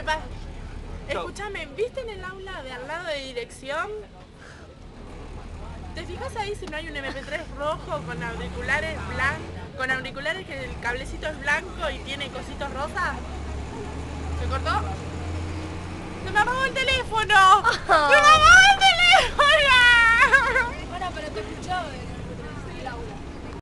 pasa. Escúchame, ¿viste en el aula de al lado de dirección? ¿Te fijas ahí si no hay un MP3 rojo con auriculares blancos? Con auriculares que el cablecito es blanco y tiene cositos rosas. ¿Se cortó? ¡Se me apagó el teléfono!